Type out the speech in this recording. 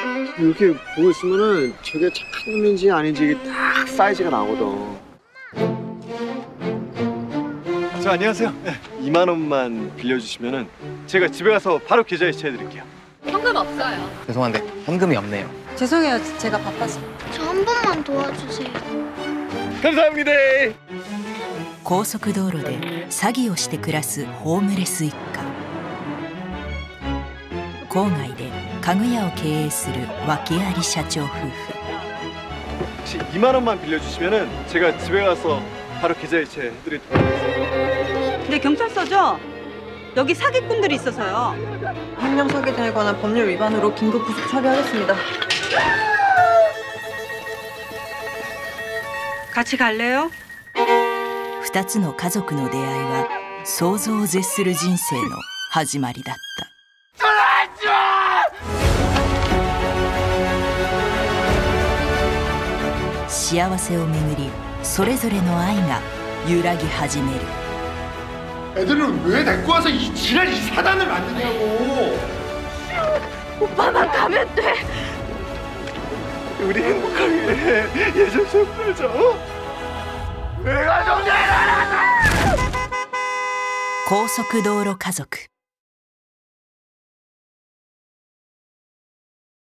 이렇게 보고 있으면은 저게 착한 놈인지 아닌지 이게 딱 사이즈가 나거든. 저 안녕하세요. 네, 2만 원만 빌려주시면은 제가 집에 가서 바로 계좌이체 해드릴게요. 현금 없어요. 죄송한데 현금이 없네요. 죄송해요. 제가 바빠서. 저 한 번만 도와주세요. 감사합니다. 高速道路で詐欺をして暮らすホームレス一家。郊外で家具屋を経営する訳あり社長夫婦。 혹시 2만 원만 빌려주시면은 제가 집에 가서 바로 계좌이체 해드리도록 하겠습니다. 네, 경찰서죠? 여기 사기꾼들이 있어서요. 횡령 사기 등에 관한 법률 위반으로 긴급 구속 처리하겠습니다. 같이 갈래요? 2つの家族の出会いは想像を絶する人生の始まりだった。幸せをめぐりそれぞれの愛が揺らぎ始める。 애들은 왜 데리고 와서 이 지랄 이 사단을 만드냐고. 오빠만 가면 돼. 우리 행복하게 예전 좀 풀자. 내가 정리해라. 高速道路家族。